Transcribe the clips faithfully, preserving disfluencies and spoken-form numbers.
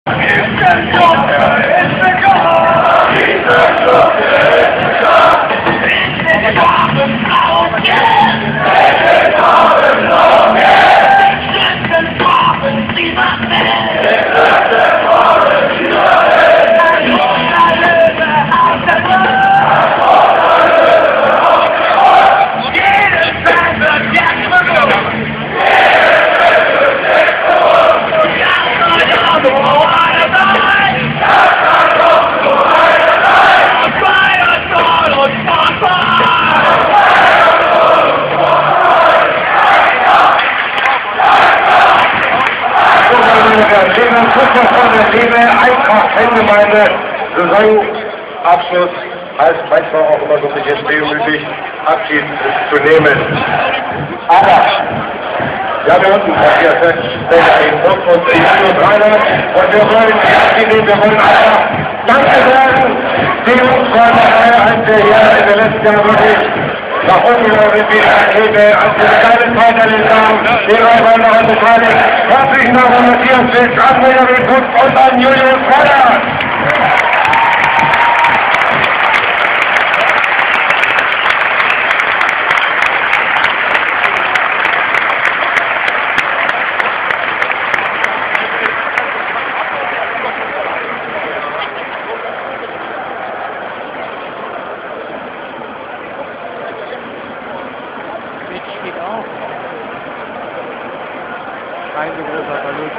Liebe Eintracht-Fangemeinde, Saisonabschluss heißt manchmal auch immer so ein bisschen demütig, Abschied zu nehmen. Aber, ja, wir unten passiert, den Druck und ich bin rein und wir wollen die Abschied nehmen, wir wollen einfach Danke sagen, die uns waren als wir hier in den letzten Jahren wirklich nach oben sind wie Rakete, als wir eine kleine Zeit erlebt haben, die waren daran beteiligt. Herzlichen Dank an Matthias Fisch, an Benjamin Putz und an Julius Feuer. Steht auch. Kein so großer Verlust.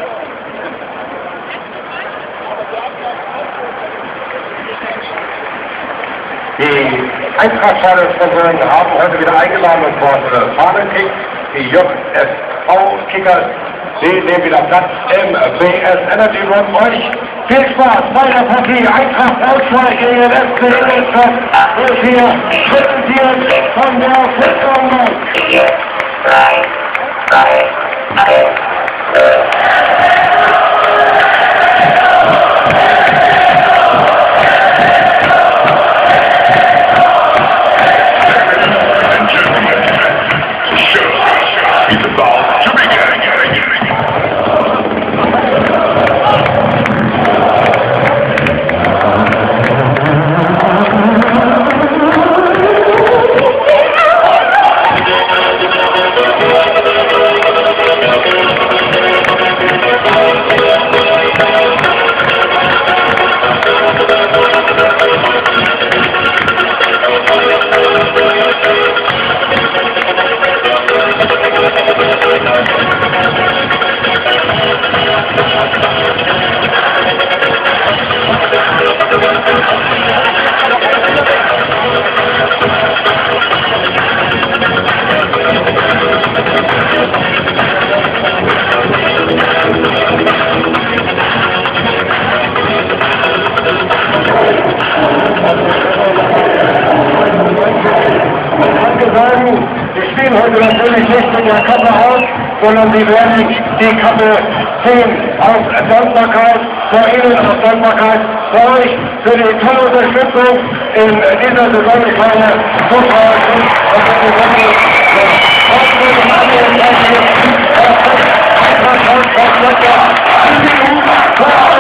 Die Eintracht-Sponsoren haben heute wieder eingeladen und dort Fahnenkick, die J S V-Kickers, die nehmen wieder Platz im B S Energy Room. Euch viel Spaß bei der Partie Eintracht Braunschweig gegen den S C Eintracht, wird hier präsentiert von der Fußballmann. Drei, drei, drei. Wir spielen heute natürlich nicht mit der Kappe aus, sondern sie werden die Kappe ziehen aus Dankbarkeit vor Ihnen, aus Dankbarkeit vor euch für die tolle Unterstützung in dieser Saison. Ich meine, Zuschauer sind und das ist wirklich trotzdem und andere Leute, einfach, einfach, einfach, einfach, einfach,